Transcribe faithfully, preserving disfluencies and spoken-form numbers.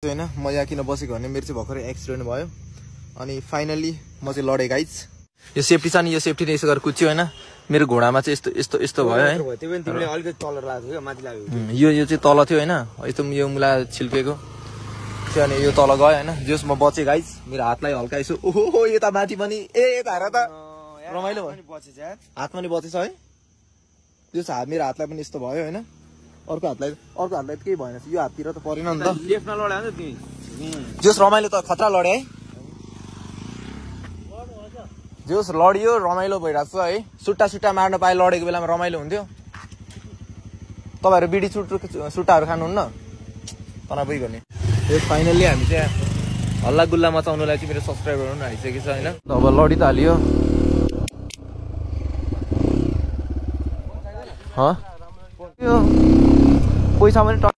होइन म यहाँ किन बसेको भने मेरो चाहिँ भर्खरै एक्सिडेन्ट भयो अनि फाइनली म चाहिँ लडेँ गाइज। यो सेफ्टी छ नि, यो सेफ्टी यसो गरेर कुच्यो होइन, मेरो घोडामा चाहिँ यस्तो यस्तो यस्तो भयो है। यो यो चाहिँ तल थियो होइन, यस्तो यो मुला छिल्केको थियो अनि यो तल गयो होइन, जस म बचेँ गाइज। मेरो हातलाई हल्का यसो ओहो यता माथि पनि ए यता हेर त रमाइलो भयो, हातमा नि बचेछ है। जस हात मेरो हातलाई पनि यस्तो भयो होइन, अर्को हातलाई अर्को हातलाई केही भएन, यो हाततिर त परेन नि त। लेफ्टमा लड्यो नि त तिमी, जोस रमाइलो त खतरा लडे है, जोस लडियो रमाइलो भइरहेको छ है। सुट्टा सुट्टा मार्न पाए लडेको बेलामा रमाइलो हुन्थ्यो। तपाईँहरू बिडी सुट सुट्टाहरू खानुहुन्न तनाव गर्ने। यो फाइनल्ली हामी चाहिँ हल्ला गुल्ला मचाउनुलाई चाहिँ मेरो सब्सक्राइबरहरू पनि आइसकेको छ होइन। अब लडी त हालियो पैसा पनि